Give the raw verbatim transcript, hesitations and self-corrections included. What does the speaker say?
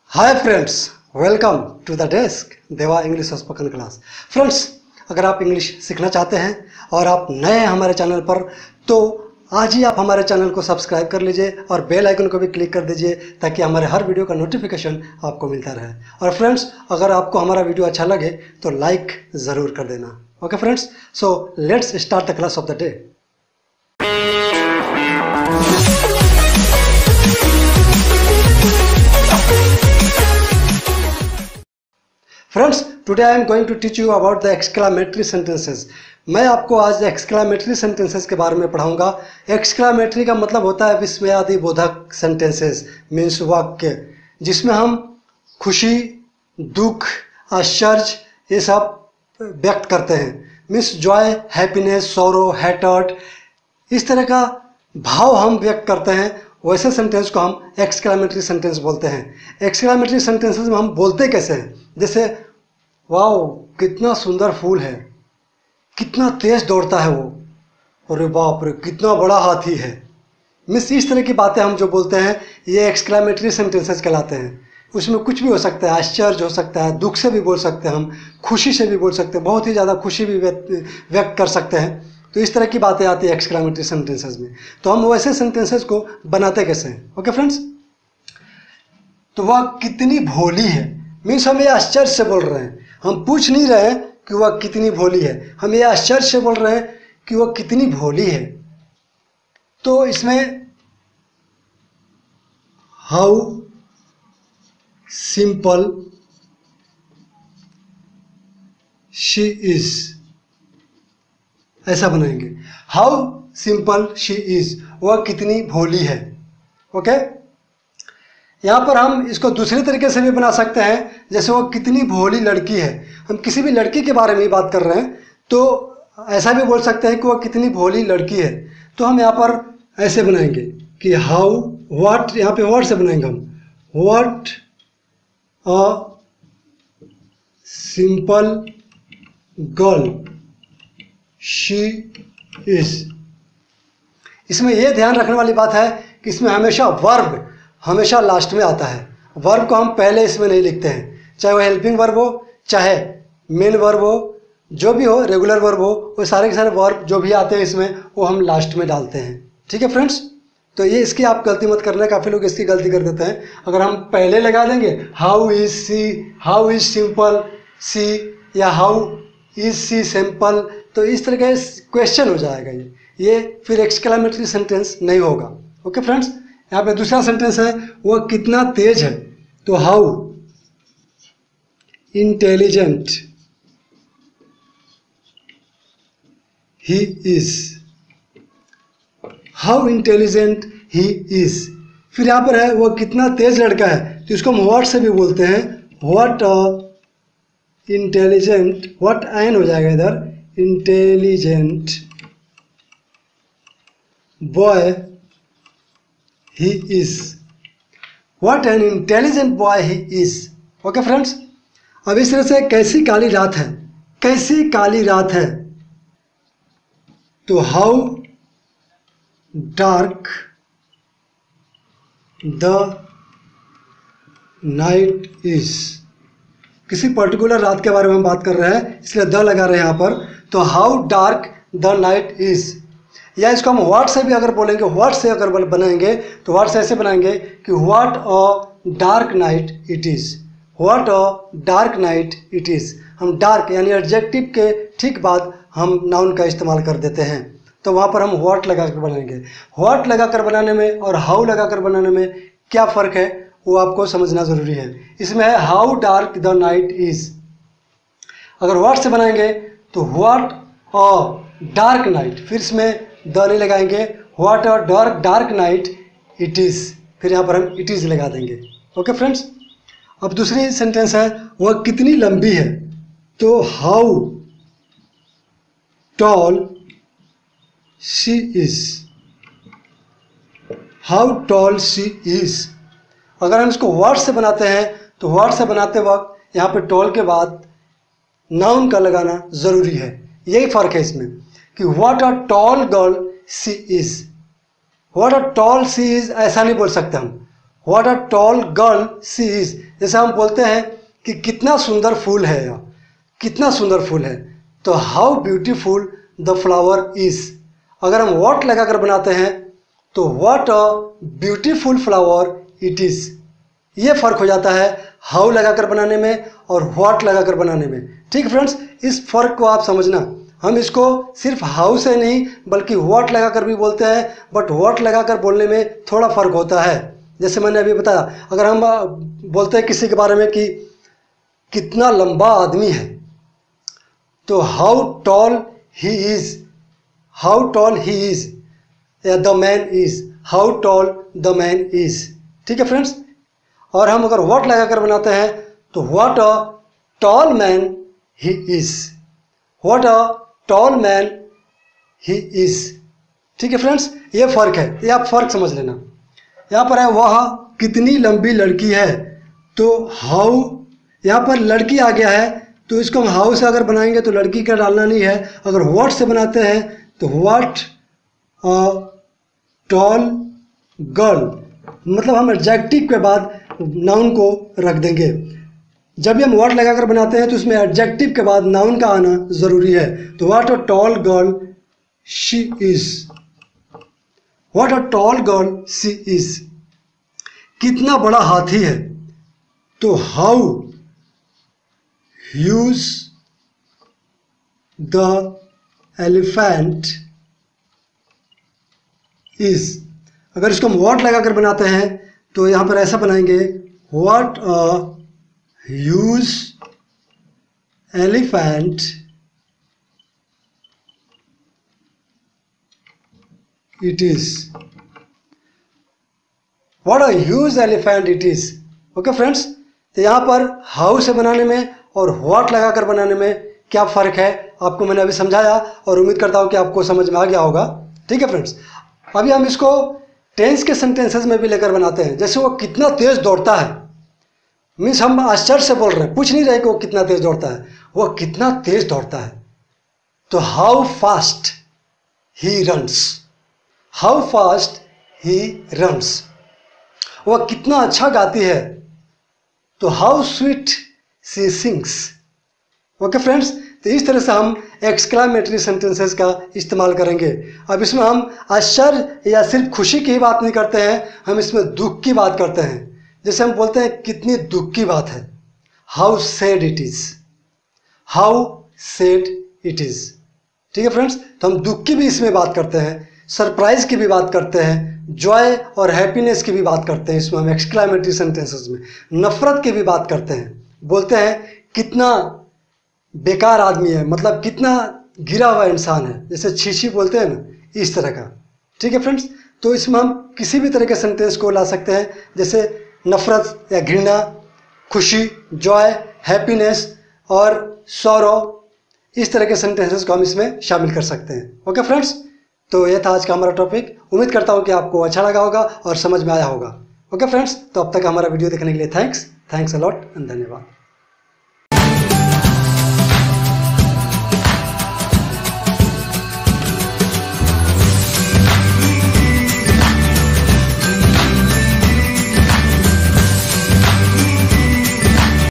Hi friends, welcome to the desk Deva English spoken class. Friends, अगर आप English सीखना चाहते हैं और आप नए हैं हमारे चैनल पर, तो आज ही आप हमारे चैनल को सब्सक्राइब कर लीजिए और बेल आइकन को भी क्लिक कर दीजिए ताकि हमारे हर वीडियो का नोटिफिकेशन आपको मिलता रहे। और फ्रेंड्स, अगर आपको हमारा वीडियो अच्छा लगे तो लाइक ज़रूर कर देना। Okay friends, so let's start the class of the day. Friends, today I am going to teach you about the exclamatory sentences. मैं आपको आज एक्सक्लामेटरी सेंटेंसेस के बारे में पढ़ाऊंगा। एक्सक्लामेटरी का मतलब होता है विस्मयादि बोधक सेंटेंसेस, मीन्स वाक्य जिसमें हम खुशी, दुख, आश्चर्य ये सब व्यक्त करते हैं। Means joy, happiness, sorrow, hatred, इस तरह का भाव हम व्यक्त करते हैं। वैसे सेंटेंस को हम एक्सक्लामेटरी सेंटेंस बोलते हैं। एक्सक्लामेटरी सेंटेंसेस में हम बोलते कैसे हैं? जैसे वाओ कितना सुंदर फूल है, कितना तेज दौड़ता है वो, अरे बाप रे कितना बड़ा हाथी है। मिस इस तरह की बातें हम जो बोलते हैं ये एक्सक्लामेटरी सेंटेंसेस कहलाते हैं। उसमें कुछ भी हो सकता है, आश्चर्य हो सकता है, दुख से भी बोल सकते हैं, हम खुशी से भी बोल सकते हैं, बहुत ही ज़्यादा खुशी भी व्यक्त व्यक्त कर सकते हैं। तो इस तरह की बातें आती है एक्सक्लामेटरी सेंटेंसेस में। तो हम वैसे सेंटेंसेस को बनाते कैसे हैं? ओके फ्रेंड्स, तो वह कितनी भोली है, मीन्स हम ये आश्चर्य से बोल रहे हैं। हम पूछ नहीं रहे हैं कि वह कितनी भोली है, हम ये आश्चर्य से बोल रहे हैं कि वह कितनी भोली है। तो इसमें हाउ सिंपल शी इज ऐसा बनाएंगे। हाउ सिंपल शी इज, वह कितनी भोली है। ओके, यहाँ पर हम इसको दूसरे तरीके से भी बना सकते हैं, जैसे वो कितनी भोली लड़की है। हम किसी भी लड़की के बारे में ही बात कर रहे हैं तो ऐसा भी बोल सकते हैं कि वह कितनी भोली लड़की है। तो हम यहाँ पर ऐसे बनाएंगे कि हाउ व्हाट, यहाँ पे व्हाट से बनाएंगे हम, what a simple girl she is. इसमें यह ध्यान रखने वाली बात है कि इसमें हमेशा वर्ब हमेशा लास्ट में आता है। वर्ब को हम पहले इसमें नहीं लिखते हैं, चाहे वो हेल्पिंग वर्ब हो, चाहे मेन वर्ब हो, जो भी हो, रेगुलर वर्ब हो, वो सारे के सारे वर्ब जो भी आते हैं इसमें वो हम लास्ट में डालते हैं। ठीक है फ्रेंड्स, तो ये इसकी आप गलती मत करना। काफ़ी लोग इसकी गलती कर देते हैं। अगर हम पहले लगा देंगे how is she, how is simple she, या हाउ इज सी सिंपल, तो इस तरह का क्वेश्चन हो जाएगा। ये ये फिर एक्सक्लामेटरी सेंटेंस नहीं होगा। ओके फ्रेंड्स, यहाँ पे दूसरा सेंटेंस है वह कितना तेज है। तो how intelligent he is, how intelligent he is. फिर यहाँ पर है वह कितना तेज लड़का है, तो इसको हम व्हाट से भी बोलते हैं। What a intelligent, what an हो जाएगा इधर, intelligent boy he is, what an intelligent boy he is. Okay friends, अब इस तरह से कैसी काली रात है, कैसी काली रात है। तो how dark the night is. किसी पर्टिकुलर रात के बारे में हम बात कर रहे हैं इसलिए द लगा रहे हैं यहाँ पर। तो how dark the night is, या इसको हम व्हाट से भी अगर बोलेंगे, व्हाट से अगर बनाएंगे तो व्हाट से ऐसे बनाएंगे कि what a dark night it is, what a dark night it is. हम डार्क यानी एडजेक्टिव के ठीक बाद हम नाउन का इस्तेमाल कर देते हैं, तो वहाँ पर हम व्हाट लगा कर बनाएंगे। व्हाट लगा कर बनाने में और हाउ लगा कर बनाने में क्या फ़र्क है वो आपको समझना ज़रूरी है। इसमें है how dark the night is. अगर व्हाट से बनाएंगे तो व्हाट अ डार्क नाइट, फिर इसमें द नहीं लगाएंगे, what a dark dark night it is, फिर यहाँ पर हम इट इज़ लगा देंगे। ओके फ्रेंड्स, अब दूसरी सेंटेंस है वह कितनी लंबी है। तो how tall she is, how tall she is. अगर हम इसको व्हाट से बनाते हैं तो व्हाट से बनाते वक्त यहाँ पे टॉल के बाद नाउन का लगाना ज़रूरी है। यही फ़र्क है इसमें कि what a tall girl she is, what a tall she is ऐसा नहीं बोल सकते हम। What a tall girl she is. जैसे हम बोलते हैं कि कितना सुंदर फूल है यह, कितना सुंदर फूल है, तो how beautiful the flower is. अगर हम व्हाट लगाकर बनाते हैं तो what a beautiful flower it is. ये फर्क हो जाता है हाउ लगाकर बनाने में और व्हाट लगाकर बनाने में। ठीक फ्रेंड्स, इस फर्क को आप समझना। हम इसको सिर्फ हाउ से नहीं बल्कि व्हाट लगाकर भी बोलते हैं, बट व्हाट लगाकर बोलने में थोड़ा फर्क होता है। जैसे मैंने अभी बताया, अगर हम बोलते हैं किसी के बारे में कि कितना लंबा आदमी है, तो how tall he is, how tall he is या the man is, how tall the man is. ठीक है फ्रेंड्स, और हम अगर व्हाट लगाकर बनाते हैं तो what a tall man he is, what a tall man he is. ठीक है फ्रेंड्स, ये फर्क है, ये आप फर्क समझ लेना। यहाँ पर है वह कितनी लंबी लड़की है, तो हाउ, यहाँ पर लड़की आ गया है तो इसको हम हाउ से अगर बनाएंगे तो लड़की का डालना नहीं है। अगर व्हाट से बनाते हैं तो व्हाट अ टॉल गर्ल, मतलब हम एडजेक्टिव के बाद नाउन को रख देंगे। जब भी हम व्हाट लगाकर बनाते हैं तो उसमें एडजेक्टिव के बाद नाउन का आना जरूरी है। तो what a tall girl she is, what a tall girl she is. कितना बड़ा हाथी है, तो how huge the elephant is. अगर इसको हम व्हाट लगाकर बनाते हैं तो यहाँ पर ऐसा बनाएंगे, what a huge elephant it is, what a huge elephant it is. Okay friends, तो यहाँ पर हाउ से बनाने में और व्हाट लगाकर बनाने में क्या फ़र्क है आपको मैंने अभी समझाया, और उम्मीद करता हूँ कि आपको समझ में आ गया होगा। ठीक है फ्रेंड्स, अभी हम इसको टेंस के सेंटेंसेस में भी लेकर बनाते हैं। जैसे वो कितना तेज दौड़ता है, मीन्स हम आश्चर्य से बोल रहे हैं, पूछ नहीं रहे कि वो कितना तेज दौड़ता है, वो कितना तेज दौड़ता है, तो how fast he runs, how fast he runs. वह कितना अच्छा गाती है, तो how sweet she sings. Okay friends, तो इस तरह से हम एक्सक्लामेटरी सेंटेंसेस का इस्तेमाल करेंगे। अब इसमें हम आश्चर्य या सिर्फ खुशी की ही बात नहीं करते हैं, हम इसमें दुख की बात करते हैं। जैसे हम बोलते हैं कितनी दुख की बात है, how sad it is, how sad it is. ठीक है फ्रेंड्स, तो हम दुख की भी इसमें बात करते हैं, सरप्राइज की भी बात करते हैं, जॉय और हैप्पीनेस की भी बात करते हैं इसमें हम एक्सक्लामेटरी सेंटेंसेस में, नफरत की भी बात करते हैं। बोलते हैं कितना बेकार आदमी है, मतलब कितना गिरा हुआ इंसान है, जैसे छीछी बोलते हैं ना, इस तरह का। ठीक है फ्रेंड्स, तो इसमें हम किसी भी तरह के सेंटेंस को ला सकते हैं, जैसे नफरत या घृणा, खुशी, जॉय, हैप्पीनेस और सौरो, इस तरह के सेंटेंसेस को हम इसमें शामिल कर सकते हैं। ओके फ्रेंड्स, तो ये था आज का हमारा टॉपिक। उम्मीद करता हूँ कि आपको अच्छा लगा होगा और समझ में आया होगा। ओके फ्रेंड्स, तो अब तक हमारा वीडियो देखने के लिए thanks thanks a lot and धन्यवाद।